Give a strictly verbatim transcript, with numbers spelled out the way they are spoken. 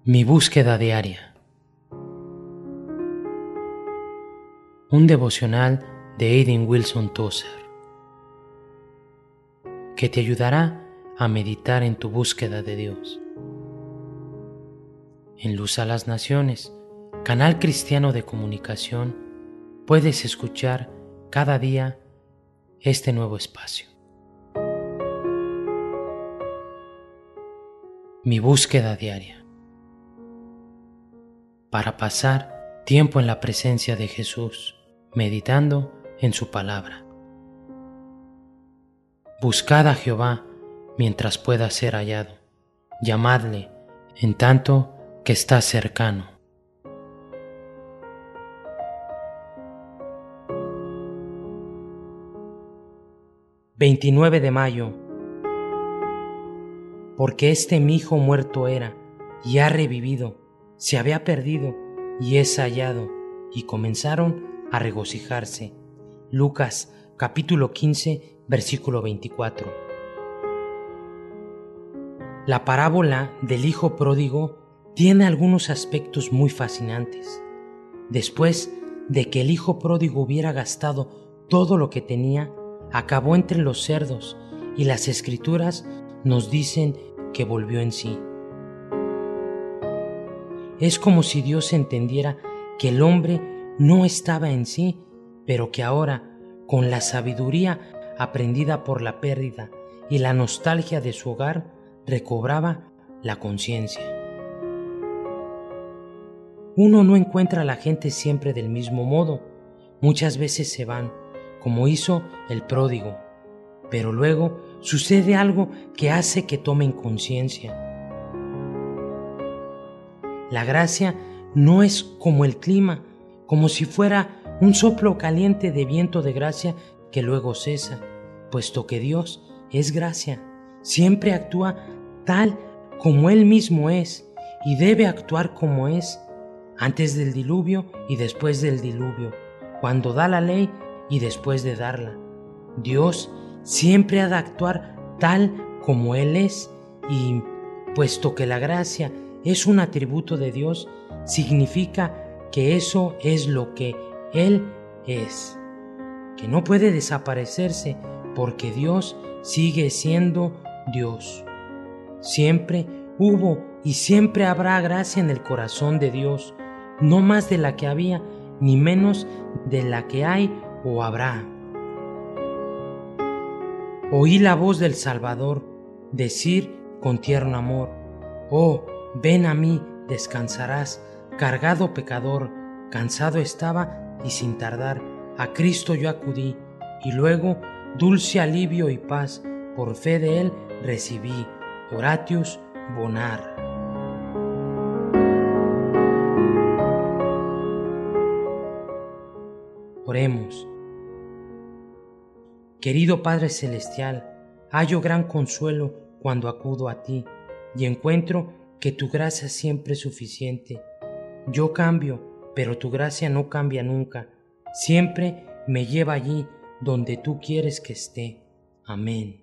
Mi búsqueda diaria. Un devocional de Aidan Wilson Tozer que te ayudará a meditar en tu búsqueda de Dios. En Luz a las Naciones, canal cristiano de comunicación, puedes escuchar cada día este nuevo espacio. Mi búsqueda diaria. Para pasar tiempo en la presencia de Jesús, meditando en su palabra. Buscad a Jehová mientras pueda ser hallado, llamadle en tanto que está cercano. veintinueve de mayo. Porque este mi hijo muerto era, y ha revivido, se había perdido, y es hallado, y comenzaron a regocijarse. Lucas capítulo quince, versículo veinticuatro. La parábola del hijo pródigo tiene algunos aspectos muy fascinantes. Después de que el hijo pródigo hubiera gastado todo lo que tenía, acabó entre los cerdos, y las escrituras nos dicen que volvió en sí. Es como si Dios entendiera que el hombre no estaba en sí, pero que ahora, con la sabiduría aprendida por la pérdida y la nostalgia de su hogar, recobraba la conciencia. Uno no encuentra a la gente siempre del mismo modo. Muchas veces se van, como hizo el pródigo, pero luego sucede algo que hace que tomen conciencia. La gracia no es como el clima, como si fuera un soplo caliente de viento de gracia que luego cesa, puesto que Dios es gracia. Siempre actúa tal como Él mismo es y debe actuar como es, antes del diluvio y después del diluvio, cuando da la ley y después de darla. Dios siempre ha de actuar tal como Él es, y puesto que la gracia es un atributo de Dios, significa que eso es lo que Él es, que no puede desaparecerse porque Dios sigue siendo Dios. Siempre hubo y siempre habrá gracia en el corazón de Dios, no más de la que había ni menos de la que hay o habrá. Oí la voz del Salvador decir con tierno amor: oh, ven a mí, descansarás, cargado pecador, cansado estaba y sin tardar, a Cristo yo acudí, y luego dulce alivio y paz, por fe de Él recibí. Horatius Bonar. Oremos. Querido Padre Celestial, hallo gran consuelo cuando acudo a ti y encuentro que tu gracia siempre es suficiente. Yo cambio, pero tu gracia no cambia nunca. Siempre me lleva allí donde tú quieres que esté. Amén.